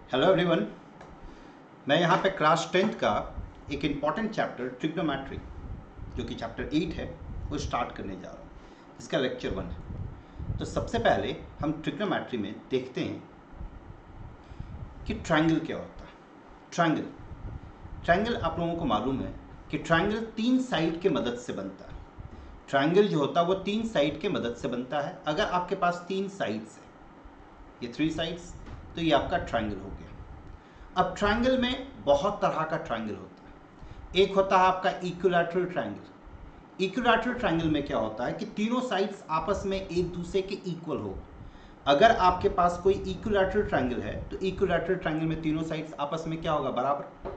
Hello everyone. मैं यहाँ पे क्लास 10th का एक इम्पॉर्टेंट चैप्टर ट्रिग्नोमेट्री जो कि चैप्टर 8 है वो स्टार्ट करने जा रहा हूँ। इसका लेक्चर 1 है। तो सबसे पहले हम ट्रिग्नोमेट्री में देखते हैं कि ट्रायंगल क्या होता है। ट्रायंगल आप लोगों को मालूम है कि ट्रायंगल 3 साइड के मदद से बनता है। ट्रायंगल जो होता है वो 3 साइड के मदद से बनता है। अगर आपके पास 3 साइड्स है, ये 3 साइड्स, तो ये आपका ट्रायंगल हो गया। अब ट्रायंगल में बहुत तरह का ट्रायंगल होता है। एक होता है आपका इक्विलैटरल ट्रायंगल। इक्विलैटरल ट्रायंगल में क्या होता है कि तीनों साइड्स आपस में एक दूसरे के इक्वल हो। अगर आपके पास कोई इक्विलैटरल ट्रायंगल है तो इक्विलैटरल ट्रायंगल में तीनों साइड्स आपस में क्या होगा, बराबर।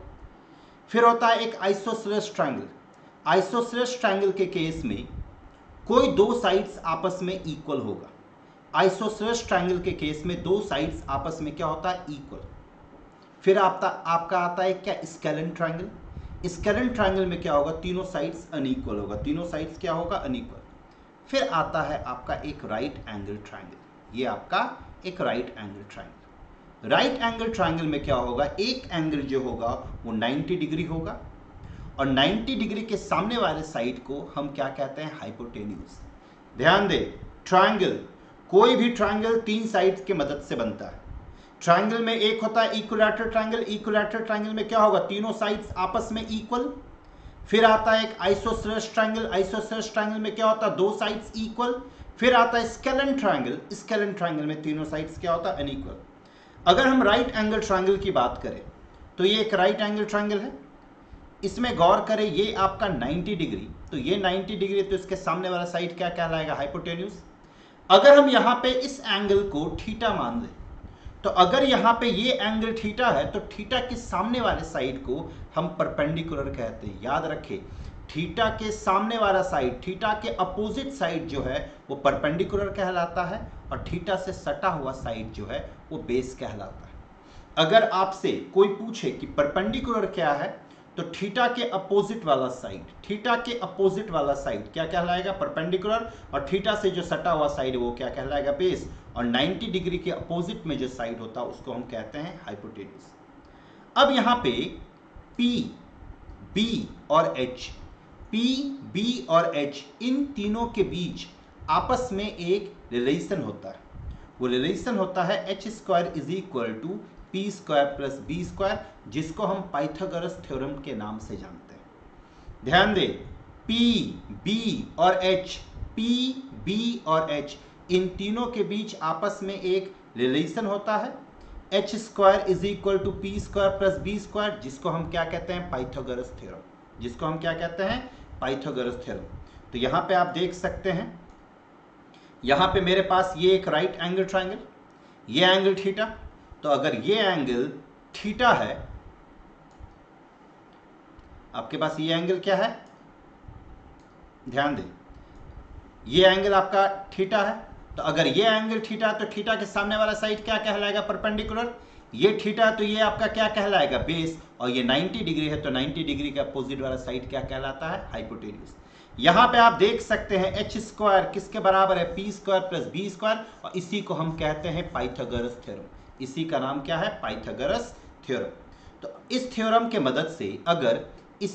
फिर होता है एक आइसोसेलेस ट्रायंगल। आइसोसेलेस ट्रायंगल के केस में कोई दो साइड्स आपस में इक्वल होगा। आइसोसेलेस ट्रायंगल के केस में दो साइड्स आपस में क्या होता है, इक्वल। फिर आपका आता है क्या, स्केलन ट्रायंगल। स्केलन ट्रायंगल में क्या होगा, तीनों साइड्स अनइक्वल होगा। तीनों साइड्स क्या होगा, अनइक्वल। फिर आता है आपका एक राइट एंगल ट्रायंगल। ये आपका एक right angle triangle. Right angle triangle में क्या होगा, एक एंगल जो होगा वो 90 डिग्री होगा और 90 डिग्री के सामने वाले साइड को हम क्या कहते हैं, हाइपोटेन्यूज। ध्यान दे, ट्रायंगल, कोई भी ट्रायंगल 3 साइड्स के मदद से बनता है। ट्रायंगल में एक होता है इक्विलैटरल ट्रायंगल। इक्विलैटरल ट्रायंगल में क्या होगा, तीनों साइड्स आपस में इक्वल। फिर आता है एक आइसोसेलेस ट्रायंगल। आइसोसेलेस ट्रायंगल में क्या होता है, दो साइड्स इक्वल। फिर आता है स्केलन ट्रायंगल। स्केलन ट्रायंगल में तीनों साइड्स क्या होता है, अनइक्वल। अगर हम राइट एंगल ट्रायंगल की बात करें तो ये एक राइट एंगल ट्रायंगल है। इसमें गौर करें, ये आपका 90 डिग्री, तो ये 90 डिग्री, तो इसके सामने वाला साइड क्या कहलाएगा, हाइपोटेन्यूज। अगर हम यहां पे इस एंगल को थीटा मान लें, तो अगर यहां पे ये एंगल थीटा है तो थीटा के सामने वाले साइड को हम परपेंडिकुलर कहते हैं। याद रखें, थीटा के सामने वाला साइड, थीटा के अपोजिट साइड जो है वो परपेंडिकुलर कहलाता है और थीटा से सटा हुआ साइड जो है वो बेस कहलाता है। अगर आपसे कोई पूछे कि परपेंडिकुलर क्या है, तो थीटा के अपोजिट वाला साइड, थीटा के अपोजिट वाला साइड क्या कहलाएगा, परपेंडिकुलर, और थीटा से जो सटा हुआ साइड वो क्या कहलाएगा, बेस। और 90 डिग्री के अपोजिट में जो साइड होता है उसको हम कहते हैं हाइपोटेन्यूज। अब यहां पे P, B और H, P, B और H, इन तीनों के बीच आपस में एक रिलेशन होता है। वो रिलेशन होता है h² is equal to p² plus b², जिसको हम पाइथागोरस थ्योरम के नाम से जानते हैं। ध्यान दे, P, B और H, P, B और H, इन तीनों के बीच आपस में एक रिलेशन होता है h² is equal to p² plus b², जिसको हम क्या कहते हैं, पाइथागोरस थ्योरम। जिसको हम क्या कहते हैं, पाइथागोरस थ्योरम। तो यहां पे आप देख सकते हैं, यहां पे मेरे पास ये एक राइट एंगल ट्रायंगल, ये एंगल थीटा। तो अगर ये एंगल थीटा है, आपके पास ये एंगल क्या है, ध्यान दें, ये एंगल आपका थीटा है। तो अगर ये एंगल थीटा है तो थीटा के सामने वाला साइड क्या कहलाएगा, परपेंडिकुलर। ये थीटा है तो ये आपका क्या कहलाएगा, बेस। और ये 90 डिग्री है तो 90 डिग्री का अपोजिट वाला साइड क्या कहलाता है, हाइपोटेन्यूज। यहां पे आप देख सकते हैं h² किसके बराबर है, p² प्लस b², और इसी को हम कहते हैं पाइथागोरस थ्योरम। इसी का नाम क्या है, पाइथागोरस थ्योरम। तो इस थ्योरम के मदद से अगर इस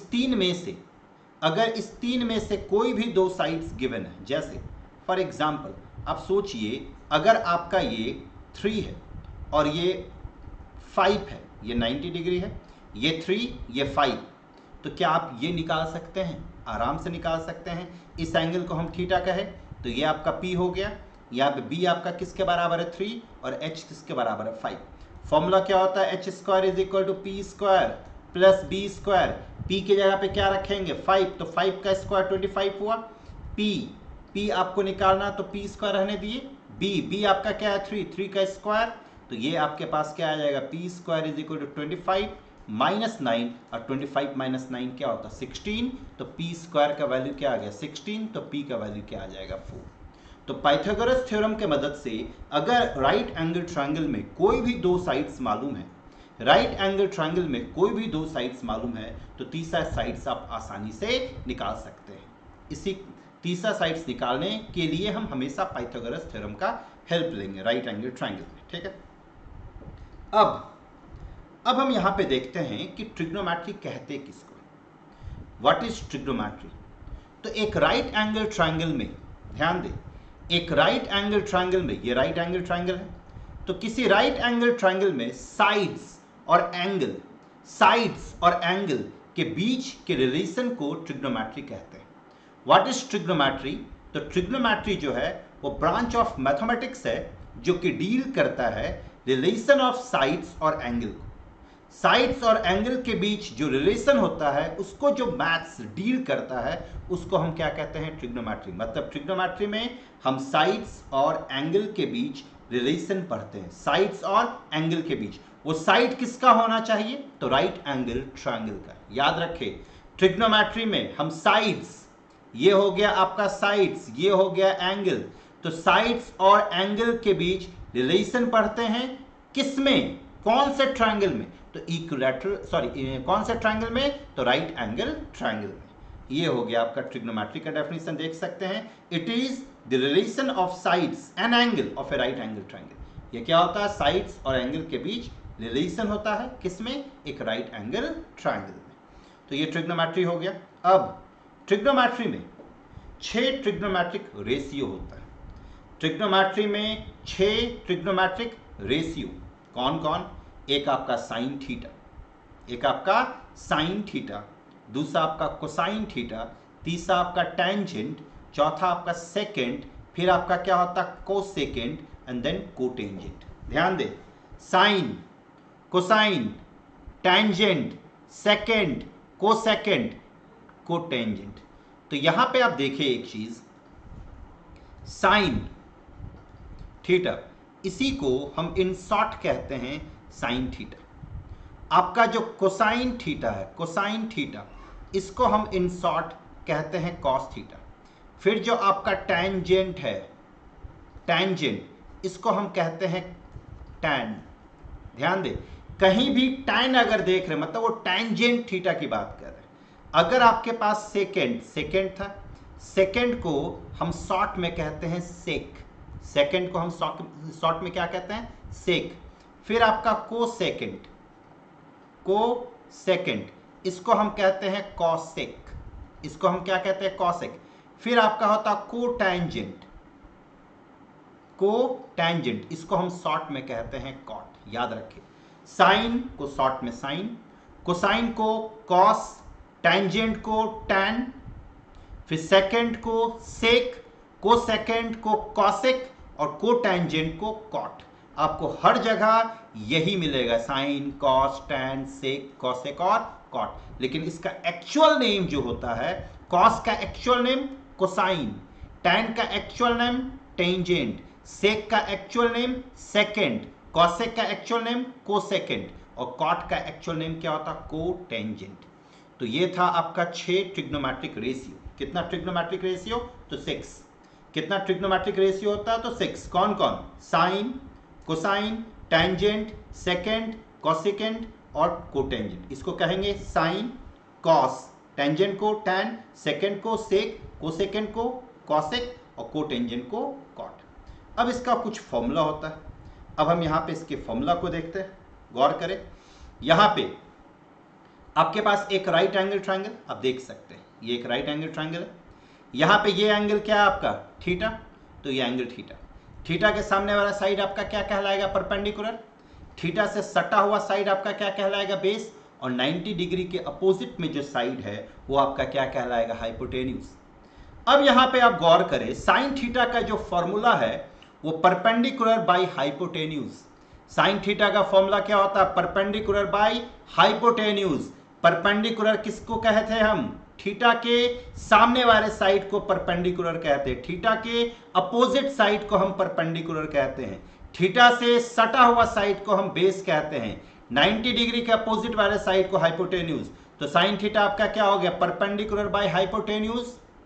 तीन में से कोई भी दो साइड्स गिवन है, जैसे फॉर एग्जांपल आप सोचिए, अगर आपका ये 3 है और ये 5 है, ये 90 डिग्री है, ये 3, ये 5, तो क्या आप ये निकाल सकते हैं, आराम से निकाल सकते हैं। इस एंगल को हम थीटा कहे तो ये आपका P हो गया। यहाँ पे B आपका किसके बराबर है, 3, और H किसके बराबर है, 5। फॉर्मूला क्या होता है, h² is equal to p² plus b²। P की जगह पे क्या रखेंगे, 5, तो 5 का स्क्वायर 25 हुआ। P आपको निकालना तो p² रहने दिए। B आपका क्या है, 3 का स्क्वायर, तो ये आपके पास क्या आ जाएगा, p² is equal to 25 minus 9, और 25 माइनस 9 क्या होता है, 16। तो p² का वैल्यू क्या आ गया, 16, तो p का वैल्यू क्या आ जाएगा, 4। तो पाइथागोरस थ्योरम के मदद से अगर राइट एंगल ट्रायंगल में कोई भी दो साइड्स मालूम है, राइट एंगल ट्रायंगल में कोई भी दो साइड्स मालूम है, तो तीसरा साइड्स आप आसानी से निकाल सकते हैं। इसी तीसरा साइड्स निकालने के लिए हम हमेशा पाइथागोरस थ्योरम का हेल्प लेंगे राइट एंगल ट्रायंगल में, ठीक है। अब अब हम यहां पे देखते हैं कि ट्रिग्नोमेट्री कहते किसको, व्हाट इज ट्रिग्नोमेट्री। तो एक राइट एंगल ट्रायंगल में, ध्यान दें, एक राइट एंगल ट्रायंगल में, ये राइट एंगल ट्रायंगल है, तो किसी राइट एंगल ट्रायंगल में साइड्स और एंगल के बीच के रिलेशन को ट्रिग्नोमेट्री कहते हैं। What is trigonometry. तो ट्रिग्नोमेट्री जो है वो ब्रांच ऑफ मैथमेटिक्स है जो कि डील करता है रिलेशन ऑफ साइड्स और एंगल को। साइड्स और एंगल के बीच जो रिलेशन होता है उसको जो मैथ्स डील करता है उसको हम क्या कहते हैं, ट्रिग्नोमेट्री। मतलब ट्रिग्नोमेट्री में हम साइड्स और एंगल के बीच रिलेशन पढ़ते हैं, साइड्स और एंगल के बीच। वो साइड किसका होना चाहिए, तो राइट एंगल ट्रायंगल का। याद रखें, ट्रिग्नोमेट्री में हम साइड्स, ये हो गया आपका साइड्स, ये हो गया एंगल, तो साइड्स और एंगल के बीच रिलेशन पढ़ते हैं किसमें, कौन से ट्रायंगल में, तो कौन से ट्रायंगल में, तो राइट एंगल ट्रायंगल में। ये हो गया आपका ट्रिग्नोमेट्री का डेफिनेशन, देख सकते हैं, it is the relation of sides and angle of a right angle triangle. ये क्या होता है, साइड्स और एंगल के बीच रिलेशन होता है किसमें, एक राइट एंगल ट्रायंगल में। तो ये ट्रिग्नोमेट्री हो गया। अब ट्रिग्नोमेट्री में 6 ट्रिग्नोमेट्रिक रेशियो होता है। ट्रिग्नोमेट्री में 6 ट्रिग्नोमेट्रिक रेशियो कौन कौन, एक आपका साइन थीटा, एक आपका साइन थीटा, दूसरा आपका कोसाइन थीटा, तीसरा आपका टेंजेंट, चौथा आपका सेकेंड, फिर आपका क्या होता है कोसेकेंड एंड देन कोटेंजेंट। ध्यान दें, sine, cosine, tangent, secant, cosecant, cotangent. तो यहां पे आप देखिए एक चीज, साइन थीटा, इसी को हम इन शॉर्ट कहते हैं साइन थीटा। आपका जो कोसाइन थीटा है, कोसाइन थीटा, इसको हम इन शॉर्ट कहते हैं कॉस थीटा। फिर जो आपका टेंजेंट है, टेंजेंट, इसको हम कहते हैं टैन। ध्यान दें, कहीं भी टैन अगर देख रहे मतलब वो टेंजेंट थीटा की बात कर रहे हैं। अगर आपके पास सेकेंड था, सेकेंड को हम शॉर्ट में कहते हैं सेक, सेकेंड को हम शॉर्ट में क्या कहते हैं, सेक। फिर आपका कोसेकेंड, इसको हम कहते हैं कॉसेक, इसको हम क्या कहते हैं, कॉसेक। फिर आपका होता कोटेंजेंट, इसको हम शॉर्ट में कहते हैं कॉट। याद रखिए, साइन को शॉर्ट में साइन, कोसाइन को कॉस, टेंजेंट को टैन, फिर सेकेंड को सेक, कोसेकेंड को कॉसेक और कोटेंजेंट को कॉट। आपको हर जगह यही मिलेगा, sine, cos, tan, sec, cosec और कॉट। लेकिन इसका एक्चुअल नेम जो होता है, कॉस का एक्चुअल नेम कोसाइन, टैन का एक्चुअल नेम टेंजेंट, सेक का एक्चुअल नेम सेकेंड, कॉसेक का एक्चुअल नेम कोसेकेंड और कॉट का एक्चुअल नेम क्या होता, कोटेंजेंट। तो ये था आपका 6 ट्रिग्नोमेट्रिक रेशियो। कितना ट्रिग्नोमेट्रिक रेशियो, तो 6। कितना ट्रिग्नोमेट्रिक रेशियो होता है, तो 6। कौन कौन, sine, cosine, tangent, secant, cosecant और कोटेंजेंट। इसको कहेंगे साइन, कॉस, टेंजेंट को टैन, सेकेंड को सेक, कोसेकेंड को कॉसेक और कोटेंजेंट को कॉट। अब इसका कुछ फॉर्मूला होता है। अब हम यहाँ पे इसके फॉर्मूला को देखते हैं, गौर करें। यहाँ पे आपके पास एक राइट एंगल ट्रायंगल, आप देख सकते हैं ये एक राइट एंगल ट्रायंगल है। यहाँ पे ये एंगल क्या है आपका, थीटा, तो ये एंगल थीटा। थीटा के सामने वाला साइड आपका क्या कहलाएगा, परपेंडिकुलर। थीटा से सटा हुआ साइड आपका क्या कहलाएगा, बेस। और 90 डिग्री के अपोजिट में जो साइड है वो आपका क्या कहलाएगा, हाइपोटेन्यूज। अब यहाँ पे आप गौर करें, साइन थीटा का जो फॉर्मूला है वो perpendicular by hypotenuse. Sine theta का फॉर्मूला क्या होता है, परपेंडिकुलर बाई हाइपोटेन्यूज। परपेंडिकुलर किसको कहते हैं हम, थीटा के सामने वाले साइड को परपेंडिकुलर कहते हैं, थीटा के अपोजिट साइड को हम परपेंडिकुलर कहते हैं, थीटा से सटा हुआ साइड को हम बेस कहते हैं, 90 डिग्री के अपोजिट वाले साइड को हाइपोटेन्यूज। तो साइन थीटा आपका क्या हो गया, perpendicular by hypotenuse,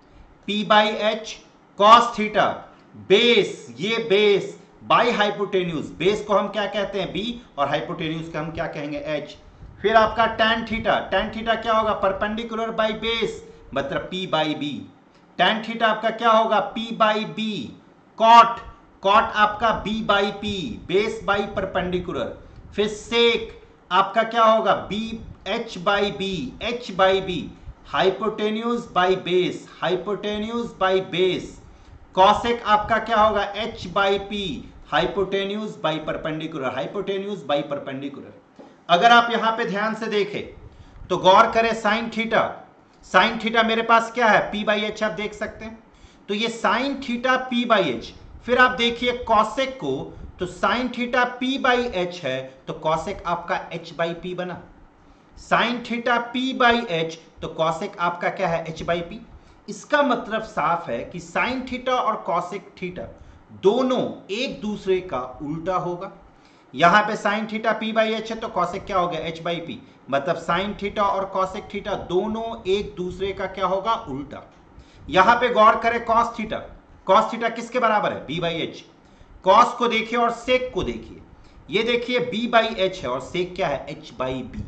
P by H, cos theta base, ये बेस बाय हाइपोटेन्यूज, बेस को हम क्या कहते हैं, B और हाइपोटेन्यूज को हम क्या कहेंगे, H। फिर आपका tan थीटा, tan थीटा क्या होगा, परपेंडिकुलर बाई बेस मतलब P by B। tan theta आपका क्या होगा, P by B। Cot, cot आपका B by P, base by perpendicular. फिर सेक आपका क्या होगा, B H by B, H by B, hypotenuse by base, hypotenuse by base. Cosec आपका क्या होगा, H by P, hypotenuse by perpendicular, hypotenuse by perpendicular. अगर आप यहां पे ध्यान से देखें तो गौर करें, साइन थीटा, साइन थीटा मेरे पास क्या है, पी बाई एच, आप देख सकते हैं। तो ये sine theta P by H. फिर आप देखिए कॉसेक को, तो sine theta P by H है, तो कॉसेक आपका एच बाई पी बना। Sine theta P by H, तो कॉसेक आपका क्या है, एच बाई पी। इसका मतलब साफ है कि साइन थीटा और कॉसेक थीटा दोनों एक दूसरे का उल्टा होगा। यहां पे sine theta P by H है, तो कॉसेक क्या हो गया, एच बाई पी। मतलब साइन थीटा और कॉसेक थीटा दोनों एक दूसरे का क्या होगा, उल्टा। यहां पे गौर करें, कॉस थीटा, कॉस थीटा किसके बराबर है, बी बाई एच। कॉस को देखिए और सेक को देखिए, ये देखिए बी बाई एच है और सेक क्या है, एच बाई बी।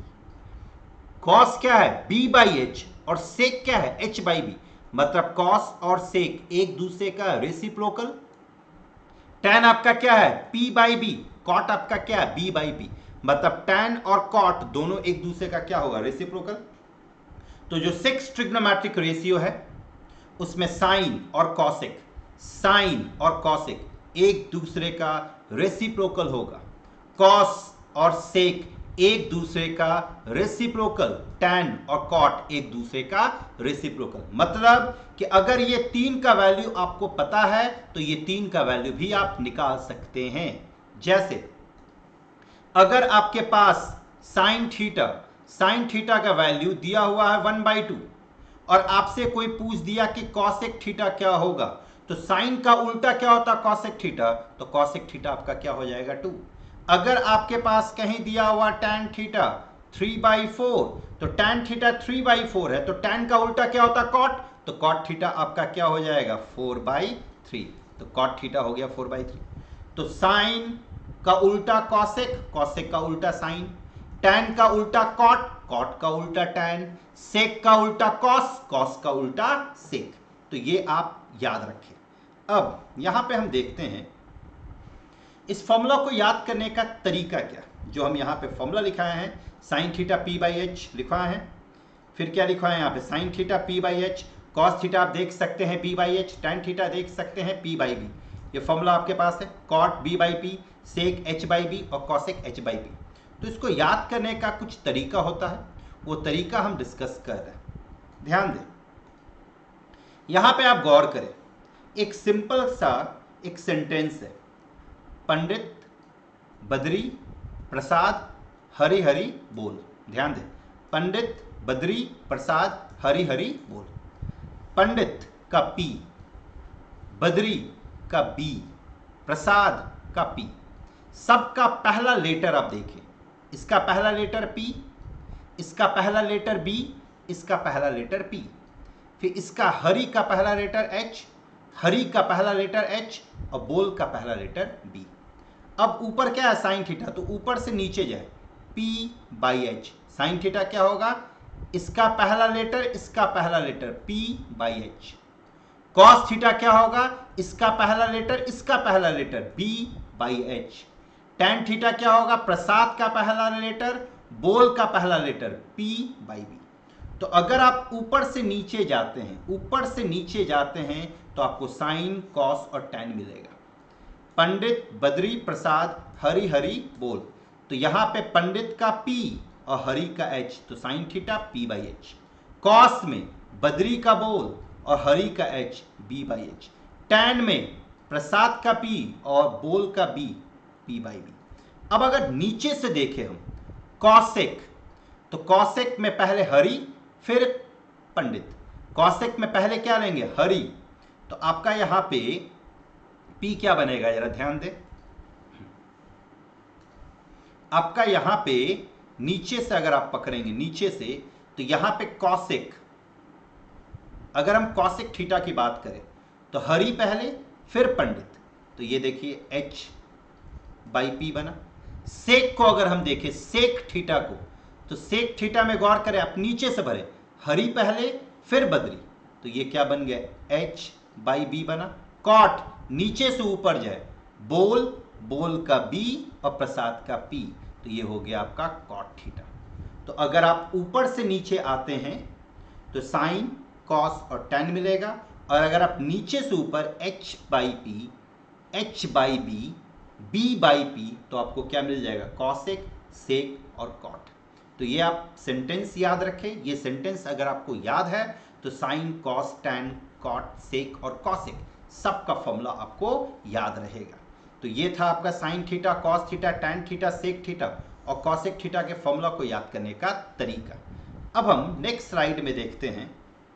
कॉस क्या है, बी बाई एच, और सेक क्या है, एच बाई बी। मतलब कॉस और सेक एक दूसरे का रेसिप्रोकल। टैन आपका क्या है, पी बाई बी, कॉट आपका क्या है, बी बाई बी। मतलब टैन और कॉट दोनों एक दूसरे का क्या होगा, रेसिप्रोकल। तो जो 6 ट्रिग्नोमेट्रिक रेशियो है उसमें साइन और कॉसेक, साइन और कॉसेक एक दूसरे का रेसिप्रोकल होगा। कॉस और सेक एक दूसरे का रेसिप्रोकल, टैन और कॉट एक दूसरे का रेसिप्रोकल। मतलब कि अगर ये 3 का वैल्यू आपको पता है तो ये 3 का वैल्यू भी आप निकाल सकते हैं। जैसे अगर आपके पास साइन थीटा का वैल्यू दिया हुआ है 1/2 और आपसे कोई पूछ दिया कि कॉसेक थीटा क्या होगा, तो साइन का उल्टा क्या होता है, कॉसेक थीटा, तो कॉसेक थीटा आपका क्या हो जाएगा, 2। अगर आपके पास कहीं दिया हुआ टैन थीटा 3/4, तो टैन थीटा 3/4 है, तो टैन का उल्टा क्या होता है, कॉट, तो कॉट थीटा आपका क्या हो जाएगा, 4/3। तो कॉट थीटा हो गया 4/3। तो साइन का उल्टा कॉसेक, कॉसेक का उल्टा साइन, टैन का उल्टा कॉट, कॉट का उल्टा टैन, सेक का उल्टा कॉस, कॉस का उल्टा सेक। तो ये आप याद रखें। अब यहां पे हम देखते हैं इस फॉर्मूला को याद करने का तरीका क्या, जो हम यहां पे फॉर्मूला लिखाए हैं, sine theta P by H लिखा है, फिर क्या लिखा है यहां पे, sine theta P by H, cos theta आप देख सकते हैं P by H, tan theta देख सकते हैं पी बाई बी। ये फॉर्मूला आपके पास है, cot B by P, sec H by B और कॉसेक एच बाई पी। तो इसको याद करने का कुछ तरीका होता है, वो तरीका हम डिस्कस कर रहे हैं। ध्यान दें, यहां पे आप गौर करें, एक सिंपल सा एक सेंटेंस है, पंडित बद्री प्रसाद हरि हरि बोल। ध्यान दें, पंडित बद्री प्रसाद हरि हरि बोल। पंडित का पी, बद्री का बी, प्रसाद का पी, सबका पहला लेटर आप देखें, इसका पहला लेटर पी, इसका पहला लेटर बी, इसका पहला लेटर पी, फिर इसका हरि का पहला लेटर एच, हरि का पहला लेटर एच और बोल का पहला लेटर बी। अब ऊपर क्या है, साइन थीटा, तो ऊपर से नीचे जाए, P by H, sine theta क्या होगा, इसका पहला लेटर, इसका पहला letter P by H. Cos theta क्या होगा, इसका पहला लेटर, इसका पहला letter B by H. Tan theta क्या होगा, प्रसाद का पहला लेटर, बोल का पहला लेटर पी बाई बी। तो अगर आप ऊपर से नीचे जाते हैं, ऊपर से नीचे जाते हैं, तो आपको साइन, कॉस और टैन मिलेगा। पंडित बद्री प्रसाद हरि हरि बोल, तो यहां पे पंडित का पी और हरि का एच, तो sine theta P by H. Cos में बद्री का बोल और हरि का H, B by H. Tan में प्रसाद का पी और बोल का बी, पी बाई बी। अब अगर नीचे से देखें हम कॉसेक, तो कॉसेक में पहले हरि फिर पंडित, कॉसेक में पहले क्या लेंगे, हरि, तो आपका यहां पे पी क्या बनेगा, जरा ध्यान दें, आपका यहां पे नीचे से अगर आप पकड़ेंगे नीचे से, तो यहां पे कॉसेक, अगर हम कॉसेक थीटा की बात करें तो हरि पहले फिर पंडित, तो ये देखिए एच बाई पी बना। सेक को अगर हम देखें, सेक थीटा को, तो सेक थीटा में गौर करें आप, नीचे से भरे, हरि पहले फिर बद्री, तो ये क्या बन गया, एच बाई बी बना। कॉट नीचे से ऊपर जाए, बोल, बोल का बी और प्रसाद का पी, तो ये हो गया आपका कॉट थीटा। तो अगर आप ऊपर से नीचे आते हैं तो साइन, कॉस और टैन मिलेगा, और अगर आप नीचे से ऊपर h by P, h by B, b by P, तो आपको क्या मिल जाएगा, कॉसेक, सेक और कॉट। तो ये आप सेंटेंस याद रखें। ये सेंटेंस अगर आपको याद है तो sine, cos, tan, cot, sec और कॉसेक सबका फॉर्मूला आपको याद रहेगा। तो ये था आपका sine theta, cos theta, tan theta, sec theta और कॉसेक थीटा के फॉर्मूला को याद करने का तरीका। अब हम नेक्स्ट स्लाइड में देखते हैं।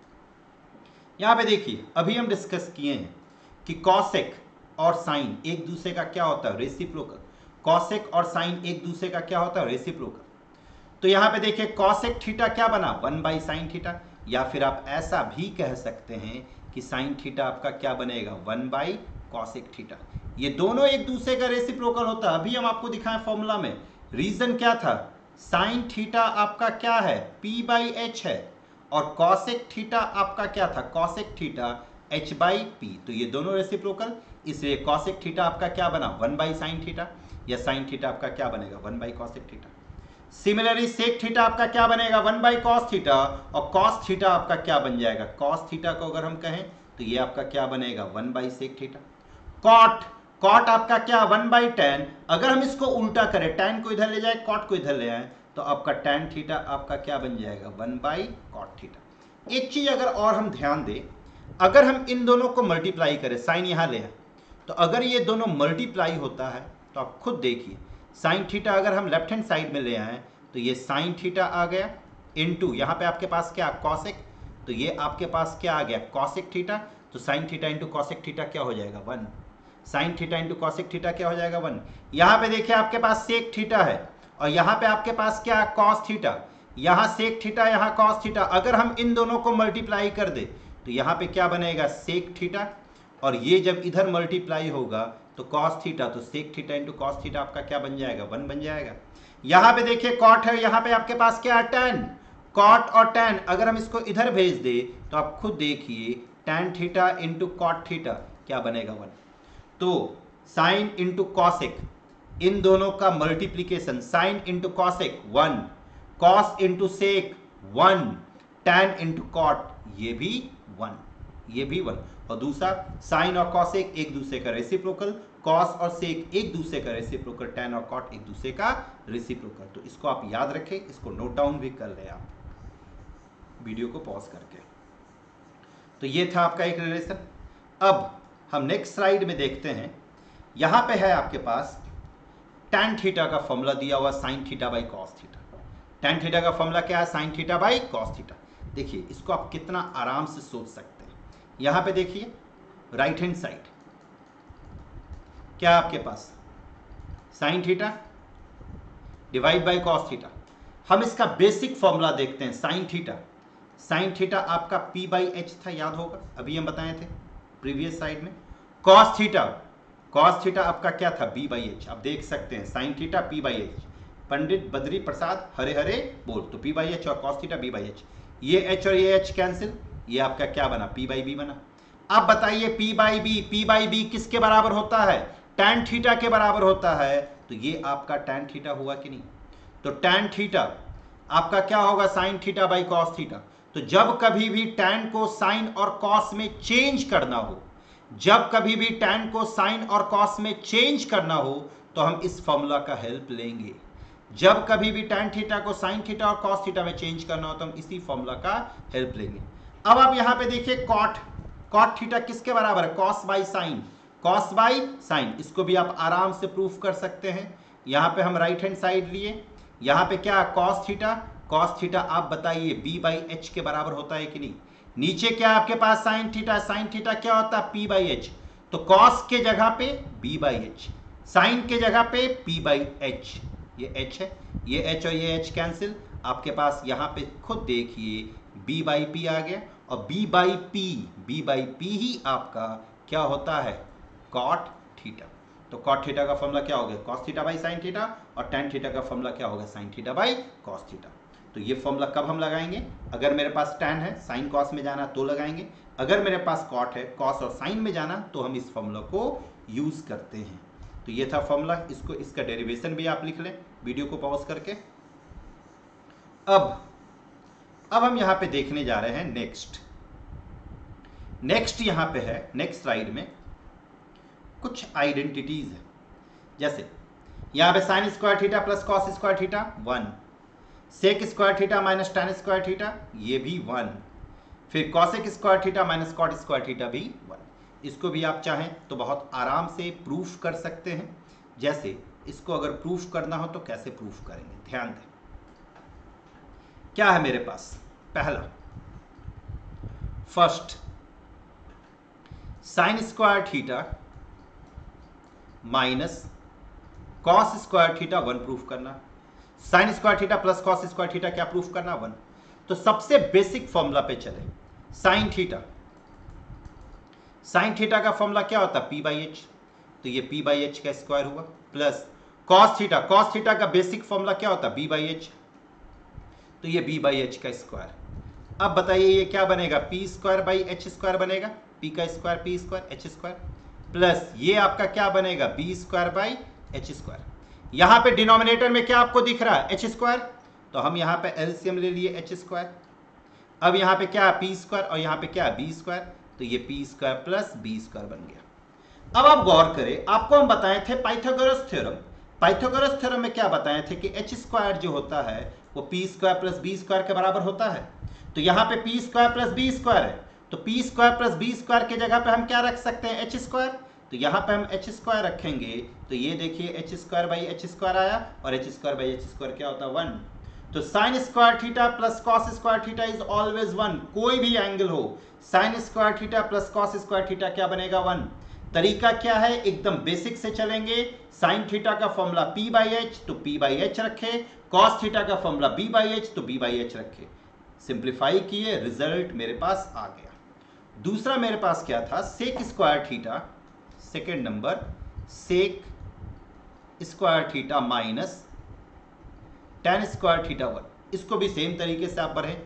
यहां पे देखिए, अभी हम डिस्कस किए हैं कि कॉसेक और साइन एक दूसरे का क्या होता है, रेसिप्रोकल। कॉसेक और साइन एक दूसरे का क्या होता है, रेसिप्रोकल। तो यहां पे देखिए कॉसेक थीटा क्या बना, 1 बाई साइन थीटा, या फिर आप ऐसा भी कह सकते हैं कि साइन थीटा आपका क्या बनेगा, 1 बाई कॉसेक थीटा। ये दोनों एक दूसरे का रेसिप्रोकल होता है। अभी हम आपको दिखाएं फॉर्मूला में, रीजन क्या था, साइन थीटा आपका क्या है, p बाई एच है, और कॉसेक थीटा आपका क्या था, cosec theta h by P. तो ये दोनों रेसिप्रोकल, इसलिए कॉसेक थीटा आपका क्या बना, 1 बाई साइन थीटा, या साइन थीटा आपका क्या बनेगा, 1 by cosec theta. Similarly sec theta आपका क्या बनेगा, 1 बाई कॉस थीटा, और कॉस थीटा आपका क्या बन जाएगा, कॉस थीटा को अगर हम कहें तो ये आपका क्या बनेगा, 1 by sec theta. Cot, cot आपका क्या, 1 बाई टैन। अगर हम इसको उल्टा करें, टैन को इधर ले जाए, कॉट को इधर ले आए, तो आपका टैन थीटा आपका क्या बन जाएगा, 1 बाई कॉट थीटा। एक चीज अगर और हम ध्यान दें, अगर हम इन दोनों को मल्टीप्लाई करें, साइन यहां ले आए, तो अगर ये दोनों मल्टीप्लाई होता है तो आप खुद देखिए, साइन थीटा अगर हम लेफ्ट हैंड साइड में ले आए तो ये साइन थीटा आ गया, इनटू यहाँ पे आपके पास क्या, कॉसेक, तो ये आपके पास क्या आ गया, कॉसेक थीटा। तो sine theta into cosec theta क्या हो जाएगा, 1। Sine theta into cosec theta क्या हो जाएगा, 1। यहाँ पे देखिए आपके पास सेक थीटा है, और यहाँ पे आपके पास क्या है, कॉस थीटा। यहाँ सेक थीटा, यहाँ कॉस थीटा। अगर हम इन दोनों को मल्टीप्लाई कर दे तो यहाँ पे क्या बनेगा, सेक थीटा, और ये जब इधर मल्टीप्लाई होगा तो कॉस थीटा, तो sec theta into cos theta आपका क्या बन जाएगा, 1 बन जाएगा। यहां पे देखिए कॉट है, यहां पे आपके पास क्या है, टैन। कॉट और टैन अगर हम इसको इधर भेज दे तो आप खुद देखिए, tan theta into cot theta क्या बनेगा, 1। तो साइन इंटू कॉसेक, इन दोनों का multiplication, sine into cosec 1, cos into sec 1, tan into cot ये भी 1, ये भी 1। और दूसरा, साइन और कॉसेक एक दूसरे का रेसिप्रोकल, कॉस और सेक एक दूसरे का रेसिप्रोकल, टैन और कॉट एक दूसरे का रेसिप्रोकल। तो इसको आप याद रखें, इसको नोट डाउन भी कर लें आप वीडियो को पॉज करके। तो ये था आपका एक रिलेशन। अब हम नेक्स्ट स्लाइड में देखते हैं, यहां पे है आपके पास टैन थीटा का फॉर्मूला दिया हुआ, sine theta by cos theta. Tan theta का फॉर्मूला क्या है, sine theta by cos theta. देखिए इसको आप कितना आराम से सोच सकते हैं। यहां पे देखिए राइट हैंड साइड क्या आपके पास, sine theta divide by cos theta. हम इसका बेसिक फॉर्मूला देखते हैं, साइन थीटा, साइन थीटा आपका p बाई एच था, याद होगा, अभी हम बताए थे प्रीवियस साइड में। कॉस थीटा, कॉस थीटा आपका क्या था, b बाई एच। आप देख सकते हैं sine theta p by H, Pandit Badri Prasad हरे हरे बोल, तो p बाई एच और cos theta b by H. ये h और ये h कैंसिल, ये आपका क्या बना, p बाई b बना। अब बताइए p बाई b किसके बराबर होता है, टैन थीटा के बराबर होता है। तो ये आपका टैन थीटा हुआ कि नहीं, तो टैन थीटा आपका क्या होगा, sine theta by cos theta. तो जब कभी भी टैन को साइन और कॉस में चेंज करना हो, जब कभी भी टैन को साइन और कॉस में चेंज करना हो तो हम इस फॉर्मूला का हेल्प लेंगे। जब कभी भी टैन थीटा को साइन थीटा और कॉस थीटा में चेंज करना हो तो हम इसी फॉर्मूला का हेल्प लेंगे। अब आप यहां पे देखिए कॉट, कॉट थीटा किसके बराबर है, cos by sine, cos by sine. इसको भी आप आराम से प्रूफ कर सकते हैं। यहां पे हम राइट हैंड साइड लिए, यहां पे क्या कॉस थीटा, कॉस थीटा आप बताइए b बाई एच के बराबर होता है कि नहीं। नीचे क्या आपके पास साइन थीटा, साइन थीटा क्या होता है, p बाई एच। तो कॉस के जगह पे b बाई एच, साइन के जगह पे p बाई एच, ये h है, ये h और ये h कैंसिल। आपके पास यहां पे खुद देखिए b बाई पी आ गया, और b बाई पी ही आपका क्या होता है, कॉट थीटा। तो कॉट थीटा का फॉर्मूला क्या हो गया, cos theta by sine theta, और टैन थीटा का फॉर्मूला क्या होगा, sine theta by cos theta. तो ये फॉर्मूला कब हम लगाएंगे, अगर मेरे पास टैन है, साइन कॉस में जाना तो लगाएंगे, अगर मेरे पास कॉट है, कॉस और साइन में जाना तो हम इस फॉर्मूला को यूज करते हैं। तो ये था फॉर्मूला, इसको इसका डेरिवेशन भी आप लिख लें वीडियो को पॉज करके। अब हम यहाँ पे देखने जा रहे हैं नेक्स्ट यहाँ पे है, नेक्स्ट स्लाइड में कुछ आइडेंटिटीज है। जैसे यहाँ पे sine square theta plus cos square theta 1, sec square theta minus tan square theta ये भी 1, फिर cosec square theta minus cot square theta भी 1। इसको भी आप चाहें तो बहुत आराम से प्रूफ कर सकते हैं। जैसे इसको अगर प्रूफ करना हो तो कैसे प्रूफ करेंगे, ध्यान दें। क्या है मेरे पास, पहला first sine square theta minus cos square theta 1 proof करना, sine square theta plus cos square theta क्या प्रूफ करना 1। तो सबसे बेसिक फॉर्मूला पे चले, साइन थीटा का फॉर्मूला क्या होता है, पी बाई एच, तो ये पी बाई एच का स्क्वायर हुआ, प्लस कॉस थीटा का बेसिक फॉर्मूला क्या होता है, बी बाई एच, तो ये बी बाई एच का स्क्वायर। अब बताइए ये क्या बनेगा, P square by H square बनेगा, पी का square P square H square, plus ये आपका क्या बनेगा, B square by H square. यहां पे डिनोमिनेटर में क्या आपको दिख रहा है, एच स्क्वायर, तो हम यहां पे एलसीएम ले लिए एच स्क्वायर। अब यहां पे क्या है, पी स्क्वायर, और यहां पे क्या है, बी स्क्वायर, तो ये P square plus B square बन गया। अब आप गौर करें, आपको हम बताए थे पाइथागोरस थ्योरम में क्या बताए थे कि एच स्क्वायर जो होता है वो P square plus B square के बराबर होता है। तो यहां पे P square plus B square है, तो P square plus B square की जगह पे हम क्या रख सकते हैं, एच स्क्वायर, तो यहां पे हम एच स्क्वायर रखेंगे, तो ये देखिए H square by H square आया, और H square by H square क्या होता है 1। तो sine square theta plus cos square theta is always 1, कोई भी एंगल हो, sine square theta plus cos square theta क्या बनेगा 1। तरीका क्या है, एकदम बेसिक से चलेंगे। साइन थीटा का फॉर्मूला पी बाई एच, तो पी बाई एच रखे, कॉस थीटा का फॉर्मूला बी बाई एच, तो बी बाई एच रखे, सिंप्लीफाई किए, रिजल्ट मेरे पास आ गया। दूसरा मेरे पास क्या था, sec square theta, second number sec square theta minus tan square theta 1। इसको भी सेम तरीके से आप बढ़े,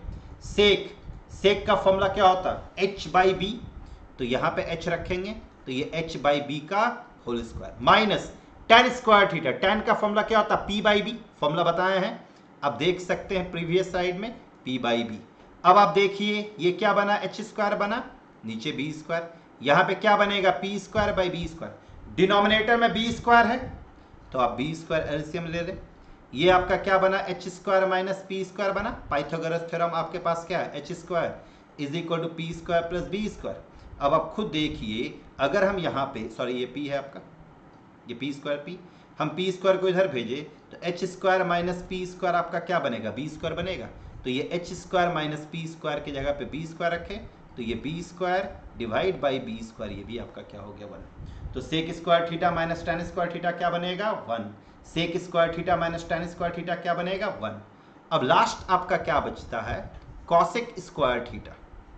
सेक का फॉर्मूला क्या होता है, एच बाई बी, तो यहां पे एच रखेंगे, तो ये एच बाई बी का whole square, minus tan square theta, tan का फॉर्मूला क्या होता है, पी बाई बी, फॉर्मूला बताए हैं, आप देख सकते हैं प्रीवियस स्लाइड में, पी बाई बी। अब आप देखिए ये क्या बना, एच स्क्वायर बना, नीचे बी स्क्वायर, यहां पे क्या बनेगा, P square by B square, denominator में बी स्क्वायर है, तो आप बी स्क्वायर एलसीएम ले लें, ये आपका क्या बना, H square minus P square बना। पाइथागोरस थ्योरम आपके पास क्या है, H square is equal to P square plus B square. अब आप खुद देखिए, अगर हम यहाँ पे, सॉरी ये पी है आपका, ये पी स्क्वायर पी, हम पी स्क्वायर को इधर भेजे तो H square minus P square आपका क्या बनेगा, बी स्क्वायर बनेगा। तो ये H square minus P square की जगह पे बी स्क्वायर रखे, तो ये B square divide by B square, ये भी आपका क्या हो गया 1। तो sec square theta minus tan square theta क्या बनेगा 1, sec square theta minus tan square theta क्या बनेगा 1। अब लास्ट आपका क्या बचता है, cosec square theta,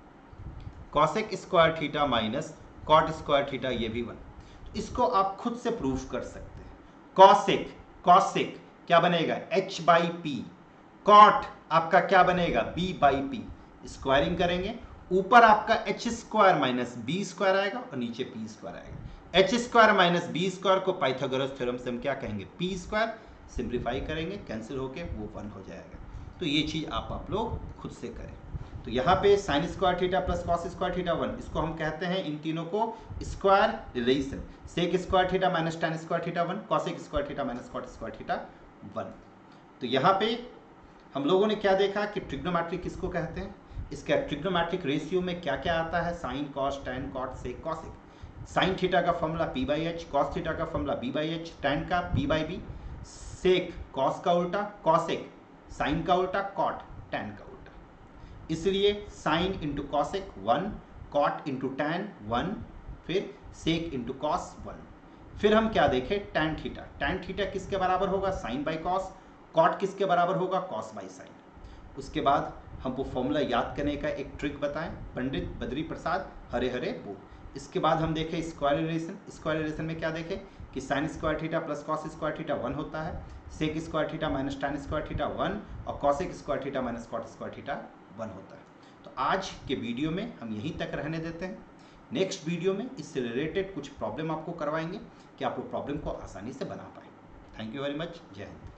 cosec square theta minus cot square theta, ये भी 1। इसको आप खुद से प्रूफ कर सकते हैं। कॉसेक क्या बनेगा, एच बाई पी, कॉट आपका क्या बनेगा, बी बाई पी, स्क्वायरिंग करेंगे, ऊपर आपका H square minus B square आएगा और नीचे पी स्क्वायर आएगा। H square minus B square को पाइथागोरस थ्योरम से हम क्या कहेंगे, पी स्क्वायर, सिंप्लीफाई करेंगे, कैंसिल होके वो 1 हो जाएगा। तो ये चीज आप लोग खुद से करें। तो यहाँ पे sine square theta plus cos square theta 1, इसको हम कहते हैं इन तीनों को square relation. Sec square theta minus tan square theta 1, cosec square theta minus cot square theta 1। तो यहाँ पे हम लोगों ने क्या देखा कि ट्रिग्नोमेट्री किसको कहते हैं, इसका ट्रिग्नोमेट्रिक रेशियो में क्या क्या आता है, sine cos tan cot sec cosec. Sine theta का formula P by H, cos theta का formula B by H, tan का P by B, sec cos का उल्टा, कॉसेक साइन का उल्टा, कॉट टैन का उल्टा। इसलिए sine into cosec 1, cot into tan 1, फिर सेक इंटू कॉस 1। फिर हम क्या देखें, टैन थीटा किसके बराबर होगा, साइन बाई कॉस, कॉट किसके बराबर होगा, कॉस बाई साइन। उसके बाद हमको फॉर्मूला याद करने का एक ट्रिक बताएं पंडित बद्री प्रसाद हरे हरे बोल। इसके बाद हम देखें स्क्वायर रिलेशन में क्या देखें कि sine square theta plus cos square theta 1 होता है, sec square theta minus tan square theta 1, और cosec square theta minus cot square theta 1 होता है। तो आज के वीडियो में हम यहीं तक रहने देते हैं। नेक्स्ट वीडियो में इससे रिलेटेड कुछ प्रॉब्लम आपको करवाएंगे कि आप वो प्रॉब्लम को आसानी से बना पाएँ। Thank you very much. जय हिंद।